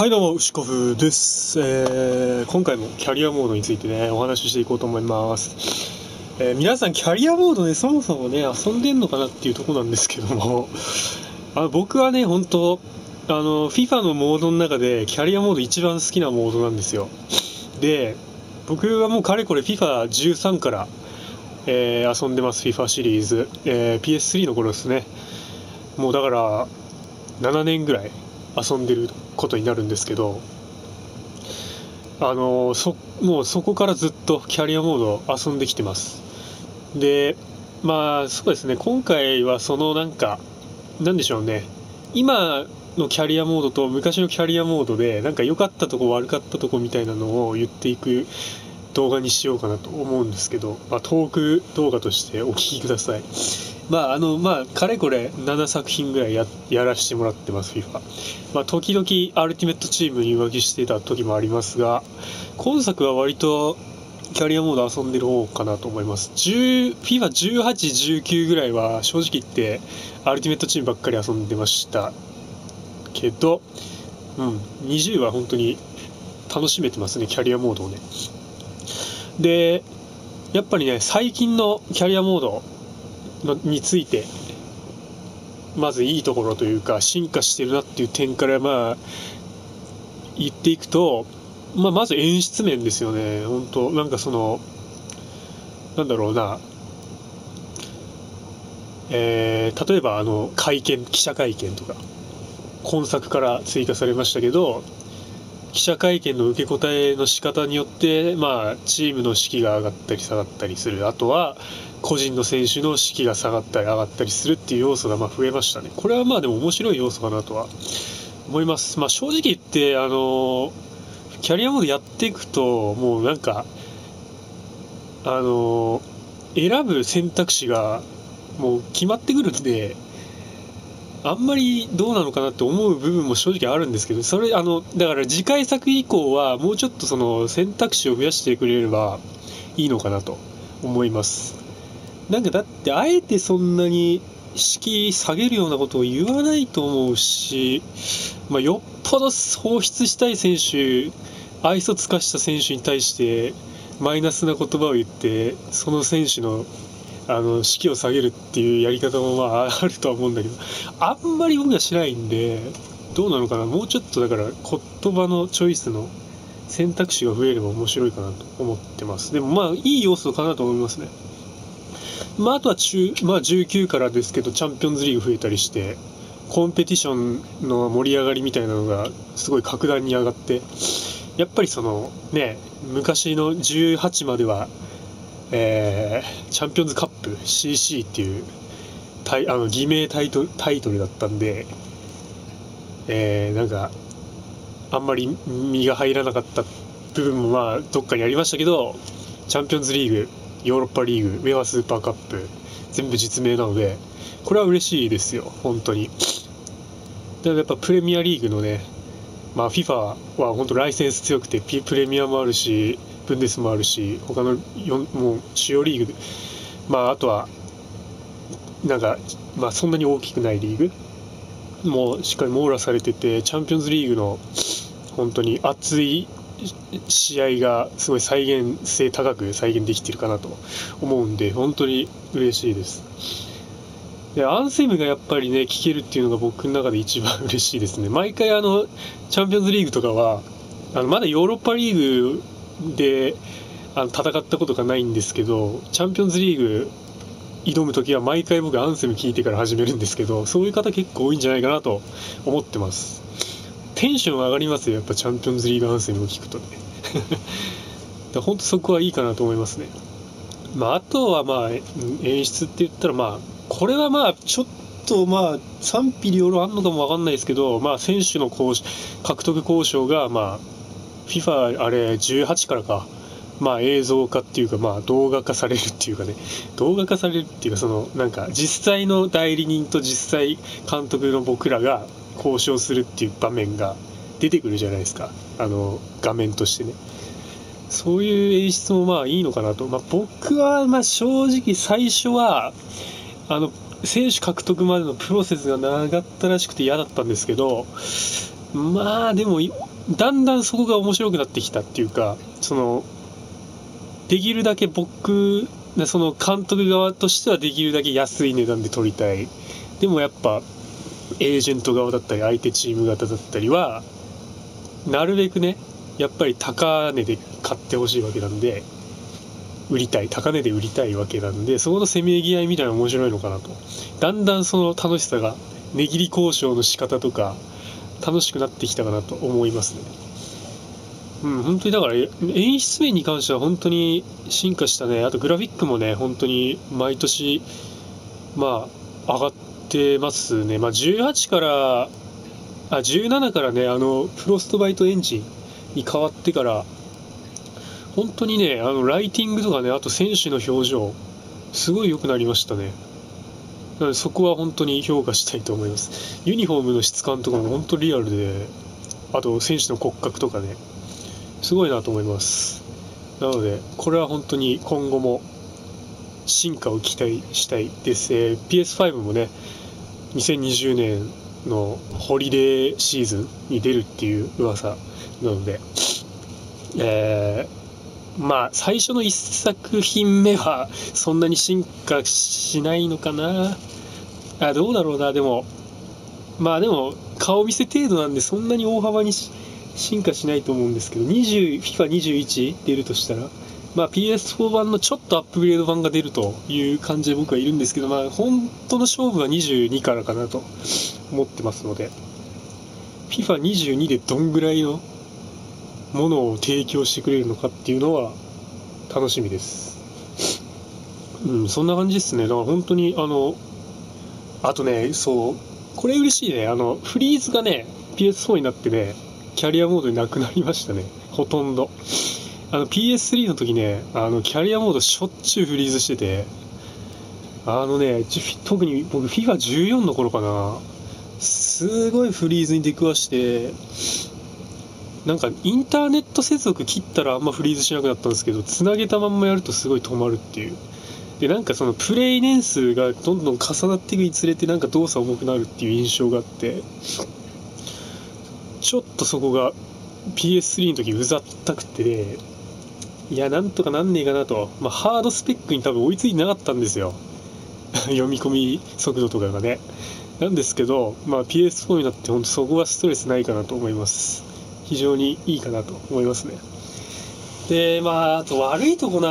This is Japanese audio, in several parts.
はいどうも、牛コフです。今回もキャリアモードについてね、お話ししていこうと思います。皆さんキャリアモードでそもそもね、遊んでんのかなっていうところなんですけども、僕はね、本当FIFA のモードの中でキャリアモード一番好きなモードなんですよ。で、僕はもうかれこれ FIFA13 から、遊んでます、FIFA シリーズ。PS3 の頃ですね。もうだから、7年ぐらい遊んでることになるんですけど、もうそこからずっとキャリアモード遊んできてます。で、そうですね、今回はなんでしょうね、今のキャリアモードと昔のキャリアモードでなんか良かったとこ悪かったとこみたいなのを言っていく動画にしようかなと思うんですけど、トーク動画としてお聞きください。かれこれ7作品ぐらいやらせてもらってます FIFA。時々アルティメットチームに浮気してた時もありますが、今作は割とキャリアモード遊んでる方かなと思います。FIFA18、19ぐらいは正直言ってアルティメットチームばっかり遊んでましたけど、20は本当に楽しめてますね、キャリアモードをね。で、やっぱりね、最近のキャリアモードについてまずいいところというか進化してるなっていう点から言っていくと、まず演出面ですよね。本当なんかなんだろうな、例えば記者会見とか今作から追加されましたけど、記者会見の受け答えの仕方によって、チームの士気が上がったり下がったりする、あとは個人の選手の士気が下がったり上がったりするっていう要素が増えましたね。これはでも面白い要素かなとは思います。正直言ってキャリアモードやっていくともう選ぶ選択肢がもう決まってくるんで、あんまりどうなのかなって思う部分も正直あるんですけど、だから次回作以降はもうちょっとその選択肢を増やしてくれればいいのかなと思います。だってあえてそんなに敷居下げるようなことを言わないと思うし、よっぽど放出したい選手、愛想つかした選手に対してマイナスな言葉を言ってその選手の士気を下げるっていうやり方もあるとは思うんだけど、あんまり僕はしないんで、どうなのかな。もうちょっとだから言葉のチョイスの選択肢が増えれば面白いかなと思ってます。でもいい要素かなと思いますね。あとは19からですけどチャンピオンズリーグ増えたりしてコンペティションの盛り上がりみたいなのがすごい格段に上がって、やっぱり昔の18まではチャンピオンズカップ CC っていう偽名タイトルだったんで、あんまり身が入らなかった部分もどっかにありましたけど、チャンピオンズリーグ、ヨーロッパリーグ、ウェアスーパーカップ全部実名なので、これは嬉しいですよ本当に。でやっぱプレミアリーグのね、FIFA は本当ライセンス強くてプレミアもあるしブンデスもあるし、他のもう主要リーグで、あとはそんなに大きくないリーグもしっかり網羅されてて、チャンピオンズリーグの本当に熱い試合がすごい再現性高く再現できてるかなと思うんで、本当に嬉しいです。でアンセムがやっぱりね聴けるっていうのが僕の中で一番嬉しいですね。毎回チャンピオンズリーグとかはまだヨーロッパリーグで戦ったことがないんですけど、チャンピオンズリーグ挑むときは毎回僕アンセム聴いてから始めるんですけど、そういう方結構多いんじゃないかなと思ってます。テンション上がりますよ、やっぱチャンピオンズリーグアンセムを聴くとね本当そこはいいかなと思いますね。あとは演出って言ったらこれはちょっと賛否両論あんのかも分かんないですけど、選手の獲得交渉がFIFA あれ18からか映像化っていうか動画化されるっていうかね、実際の代理人と実際監督の僕らが交渉するっていう場面が出てくるじゃないですか、画面としてね。そういう演出もいいのかなと。僕は正直最初は選手獲得までのプロセスが長かったらしくて嫌だったんですけど、でもだんだんそこが面白くなってきたっていうか、できるだけその監督側としてはできるだけ安い値段で取りたい。でもやっぱエージェント側だったり相手チーム方だったりはなるべくね、やっぱり高値で買ってほしいわけなんで、高値で売りたいわけなんで、そこのせめぎ合いみたいなの面白いのかなと。だんだんその楽しさが、値切り交渉の仕方とか楽しくなってきたかなと思いますね。本当にだから演出面に関しては本当に進化したね。あとグラフィックもね、本当に毎年上がってますね。18から17からね、フロストバイトエンジンに変わってから本当にね、ライティングとかね、あと選手の表情すごい良くなりましたね。なのでそこは本当に評価したいと思います。ユニフォームの質感とかも本当リアルで、あと選手の骨格とかね、すごいなと思います。なのでこれは本当に今後も進化を期待したいです。PS5 もね、2020年のホリデーシーズンに出るっていう噂なので、最初の1作品目はそんなに進化しないのかな。どうだろうな。でも顔見せ程度なんでそんなに大幅に進化しないと思うんですけど、FIFA21 出るとしたら、PS4 版のちょっとアップグレード版が出るという感じで僕はいるんですけど、本当の勝負は22からかなと思ってますので、 FIFA22 でどんぐらいのものを提供してくれるのかっていうのは楽しみです。そんな感じですね。だから本当にあとね、これ嬉しいね。フリーズがね PS4 になってね、キャリアモードになくなりましたね。ほとんどPS3 の時ね、キャリアモードしょっちゅうフリーズしてて、特に僕 FIFA14 の頃かな、すごいフリーズに出くわして、なんかインターネット接続切ったらあんまフリーズしなくなったんですけど、つなげたまんまやるとすごい止まるっていう。でなんかそのプレイ年数がどんどん重なっていくにつれてなんか動作重くなるっていう印象があって、ちょっとそこが PS3 の時うざったくて、いやなんとかなんねえかなと。ハードスペックに多分追いついてなかったんですよ読み込み速度とかがね。なんですけど、PS4 になって本当そこはストレスないかなと思います。非常にいいかなと思いますね。であと悪いとこ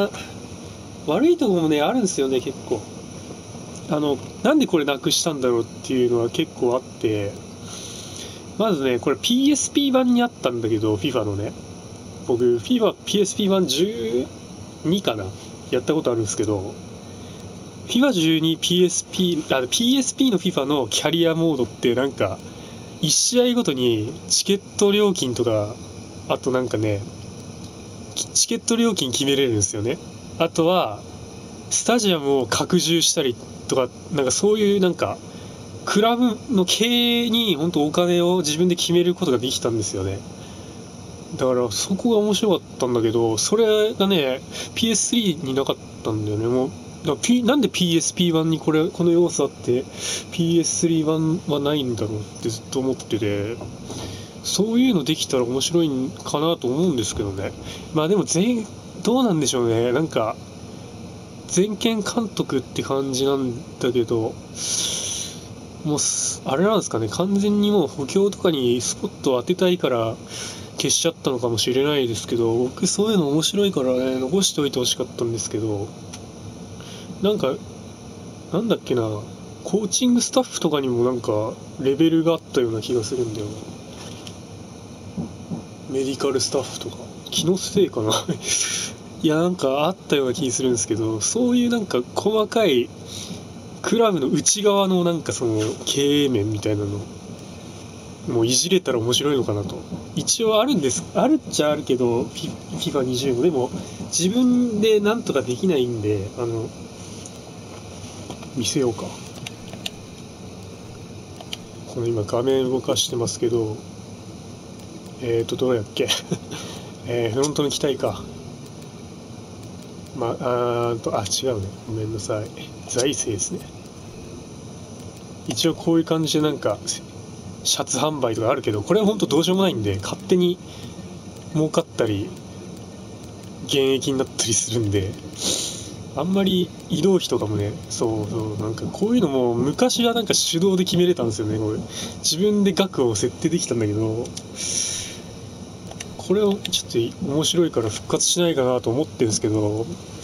もねあるんですよね。結構なんでこれなくしたんだろうっていうのは結構あって、まずねこれ PSP 版にあったんだけど、 FIFA のね、僕 PSP 版12かな、やったことあるんですけど、 FIFA12PSP の FIFA のキャリアモードってなんか1試合ごとにチケット料金とか、あとなんかねチケット料金決めれるんですよね。あとはスタジアムを拡充したりとか、なんかそういうなんかクラブの経営に本当お金を自分で決めることができたんですよね。だからそこが面白かったんだけど、それがね PS3 になかったんだよね。もうなんで PSP 版にこの要素あって PS3 版はないんだろうってずっと思ってて、そういうのできたら面白いんかなと思うんですけどね。でもどうなんでしょうね。なんか全権監督って感じなんだけど、もうあれなんですかね、完全にもう補強とかにスポットを当てたいから消しちゃったのかもしれないですけど、僕そういうの面白いからね残しておいてほしかったんですけど、なんかなんだっけな、コーチングスタッフとかにもなんかレベルがあったような気がするんだよな。メディカルスタッフとか気のせいかないやなんかあったような気するんですけど、そういうなんか細かいクラブの内側のなんかその経営面みたいなのもういじれたら面白いのかなと。一応あるっちゃあるけど FIFA20 も、でも自分でなんとかできないんで、見せようか。この今画面動かしてますけど、どれやっけフロントの機体か。違うね、ごめんなさい、財政ですね。一応こういう感じでなんかシャツ販売とかあるけど、これは本当どうしようもないんで、勝手に儲かったり減益になったりするんで、あんまり移動費とかもね、なんかこういうのも昔はなんか手動で決めれたんですよね。これ自分で額を設定できたんだけど、これをちょっと面白いから復活しないかなと思ってるんですけど、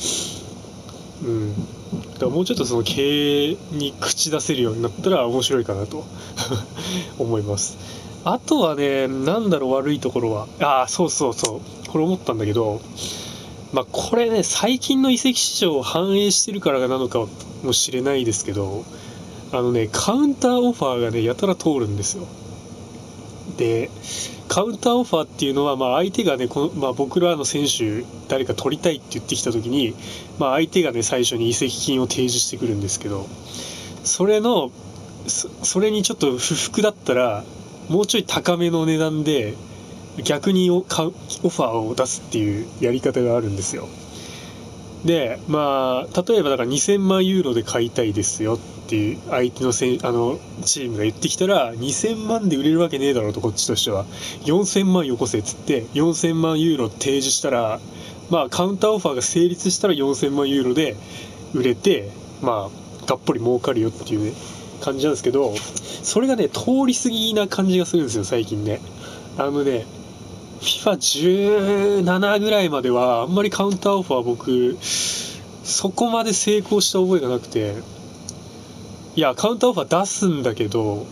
だからもうちょっとその経営に口出せるようになったら面白いかなと思います。あとはね、なんだろう、悪いところは、そうこれ思ったんだけど、これね、最近の移籍市場を反映してるからなのかもしれないですけど、カウンターオファーがね、やたら通るんですよ。で、カウンターオファーっていうのは、相手がね、僕らの選手誰か取りたいって言ってきた時に、相手がね、最初に移籍金を提示してくるんですけど、それにちょっと不服だったら、もうちょい高めの値段で逆にオファーを出すっていうやり方があるんですよ。で、例えばだから2000万ユーロで買いたいですよっていう相手のチームが言ってきたら、2000万で売れるわけねえだろうと、こっちとしては4000万よこせっつって4000万ユーロ提示したら、カウンターオファーが成立したら4000万ユーロで売れて、がっぽり儲かるよっていう、ね、感じなんですけど、それがね、通り過ぎな感じがするんですよ、最近ね。FIFA17 ぐらいまではあんまりカウンターオファー僕そこまで成功した覚えがなくて、いやカウンターオファー出すんだけど、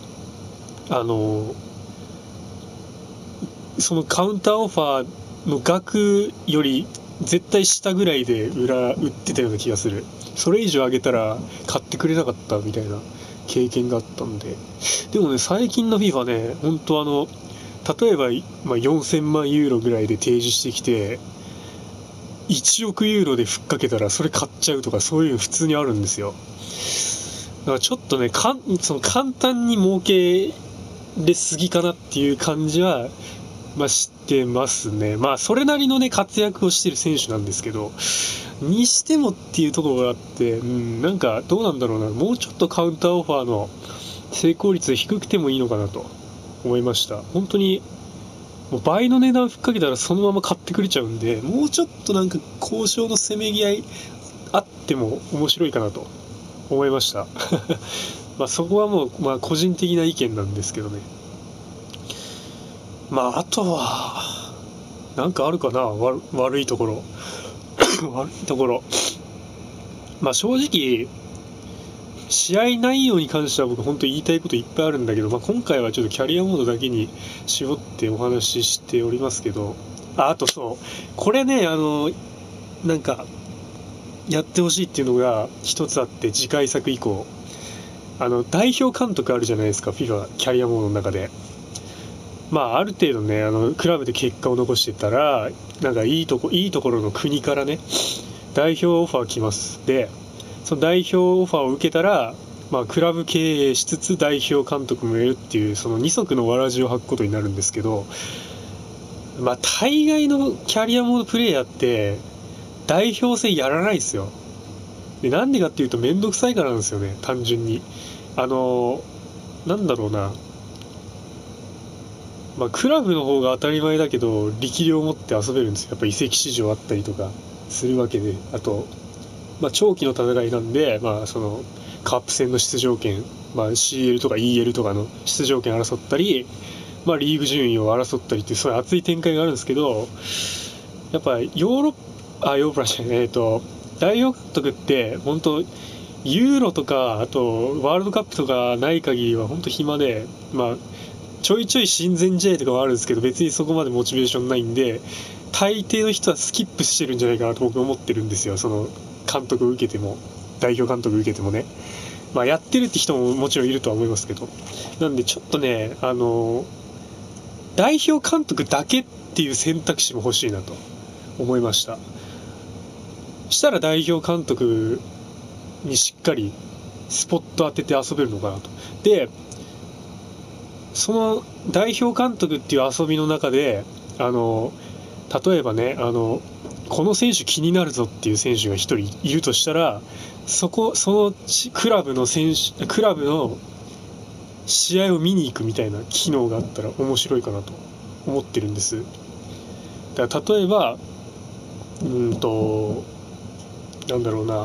そのカウンターオファーの額より絶対下ぐらいで売ってたような気がする。それ以上上げたら買ってくれなかったみたいな経験があったんで。でもね、最近の FIFA ね、本当例えば、4000万ユーロぐらいで提示してきて1億ユーロでふっかけたらそれ買っちゃうとか、そういうの普通にあるんですよ。だからちょっとね、その簡単に儲けれすぎかなっていう感じは、してますね。それなりのね活躍をしてる選手なんですけど、にしてもっていうところがあって、なんかどうなんだろうな、もうちょっとカウンターオファーの成功率低くてもいいのかなと思いました。本当にもう倍の値段ふっかけたらそのまま買ってくれちゃうんで、もうちょっとなんか交渉のせめぎ合いあっても面白いかなと思いましたそこはもう、個人的な意見なんですけどね。あとはなんかあるかな、悪いところ悪いところ、正直試合内容に関しては僕本当に言いたいこといっぱいあるんだけど、今回はちょっとキャリアモードだけに絞ってお話ししておりますけど、あとこれね、なんかやってほしいっていうのが一つあって、次回作以降代表監督あるじゃないですか、 FIFA キャリアモードの中で。ある程度ね、クラブで結果を残してたら、なんかいいところの国からね代表オファー来ます。でその代表オファーを受けたら、クラブ経営しつつ代表監督もやるっていう、その二足のわらじを履くことになるんですけど、大概のキャリアモードプレイヤーって代表戦やらないですよ。でなんでかっていうと、めんどくさいからなんですよね、単純に。なんだろうな、クラブの方が当たり前だけど力量を持って遊べるんですよ。やっぱ移籍市場あったりとかするわけで、あと長期の戦いなんで、そのカップ戦の出場権、CL とか EL とかの出場権争ったり、リーグ順位を争ったりっていう、そういう熱い展開があるんですけど、やっぱヨーロッパじゃない、代表監督って本当ユーロとかあとワールドカップとかない限りは本当暇で、ちょいちょい親善試合とかはあるんですけど、別にそこまでモチベーションないんで、大抵の人はスキップしてるんじゃないかなと僕は思ってるんですよ。その監督を受けても、代表監督を受けてもね、やってるって人ももちろんいるとは思いますけど、なんでちょっとね、代表監督だけっていう選択肢も欲しいなと思いました。したら代表監督にしっかりスポット当てて遊べるのかなと。でその代表監督っていう遊びの中で、例えばね、この選手気になるぞっていう選手が一人いるとしたら、そのクラブの試合を見に行くみたいな機能があったら面白いかなと思ってるんです。だから例えばなんだろうな、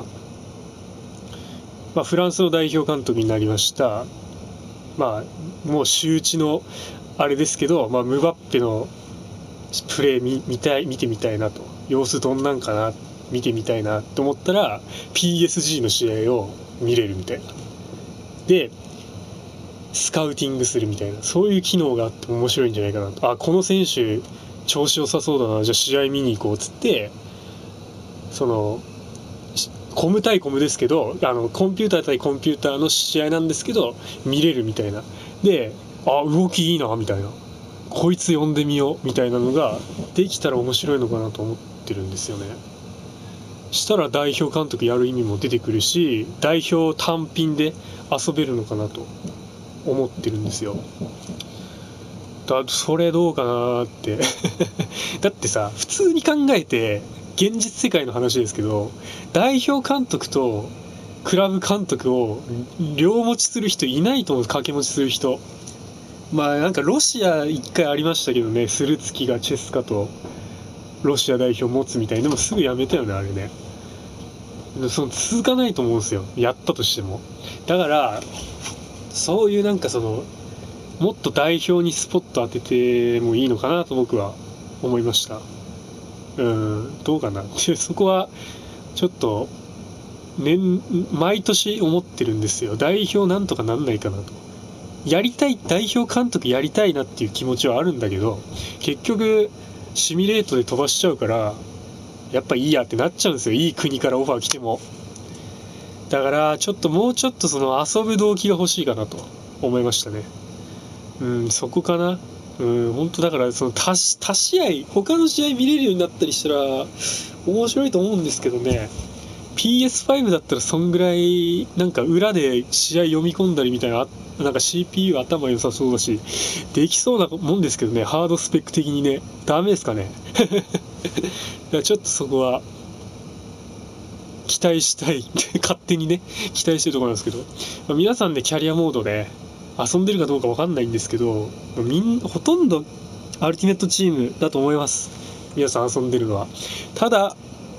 フランスの代表監督になりました。もう周知のあれですけど、ムバッペのプレー見てみたいなと、様子どんなんかな見てみたいなと思ったら PSG の試合を見れるみたいなでスカウティングするみたいな、そういう機能があって面白いんじゃないかなと。この選手調子良さそうだな、じゃあ試合見に行こうっつって、そのコム対コムですけど、コンピューター対コンピューターの試合なんですけど見れるみたいなで、動きいいなみたいな、こいつ呼んでみようみたいなのができたら面白いのかなと思ってるんですよね。したら代表監督やる意味も出てくるし、代表単品で遊べるのかなと思ってるんですよ。それどうかなってだってさ、普通に考えて現実世界の話ですけど、代表監督とクラブ監督を両持ちする人いないと思う。掛け持ちする人、なんかロシア一回ありましたけどね、スルツキがチェスカとロシア代表持つみたいな。でもすぐやめたよねあれね。続かないと思うんですよ、やったとしても。だからそういうなんかもっと代表にスポット当ててもいいのかなと僕は思いました。どうかなってそこはちょっと毎年思ってるんですよ。代表なんとかなんないかなと。やりたい、代表監督やりたいなっていう気持ちはあるんだけど、結局シミュレートで飛ばしちゃうから、やっぱいいやってなっちゃうんですよ、いい国からオファー来ても。だからもうちょっと遊ぶ動機が欲しいかなと思いましたね。そこかな。本当だから他試合他の試合見れるようになったりしたら面白いと思うんですけどね。 PS5 だったらそんぐらいなんか裏で試合読み込んだりみたいな、なんか CPU 頭良さそうだしできそうなもんですけどね、ハードスペック的にね。ダメですかねだからちょっとそこは期待したい勝手にね期待してるところなんですけど、皆さんでキャリアモードで遊んでるかどうか分かんないんですけど、ほとんどアルティメットチームだと思います、皆さん遊んでるのは。ただ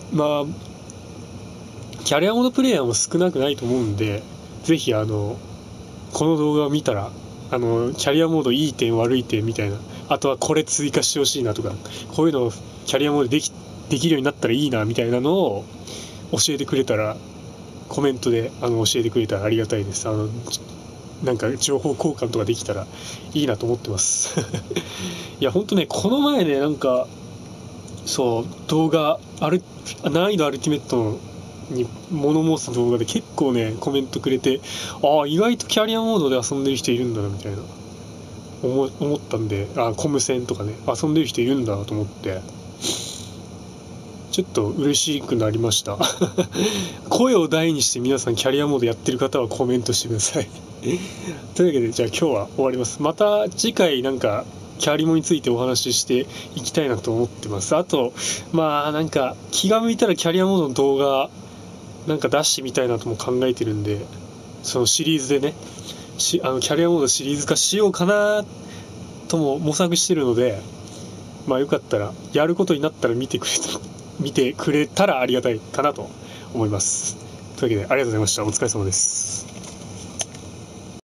キャリアモードプレイヤーも少なくないと思うんで、ぜひこの動画を見たらキャリアモードいい点悪い点みたいな、あとはこれ追加してほしいなとか、こういうのをキャリアモードできるようになったらいいなみたいなのを教えてくれたら、コメントで教えてくれたらありがたいです。なんか情報交換とかできたらいいなと思ってますいやほんとね、この前ね、なんか動画難易度アルティメットに物申す動画で結構ねコメントくれて、意外とキャリアモードで遊んでる人いるんだなみたいな思ったんで、コム戦とかね遊んでる人いるんだなと思って、ちょっと嬉しくなりました声を大にして皆さんキャリアモードやってる方はコメントしてくださいというわけで、じゃあ今日は終わります。また次回なんかキャリモについてお話ししていきたいなと思ってます。あとなんか気が向いたらキャリアモードの動画なんか出してみたいなとも考えてるんで、そのシリーズでねキャリアモードシリーズ化しようかなとも模索してるので、よかったらやることになったら見てくれたらありがたいかなと思います。というわけでありがとうございました。お疲れ様です。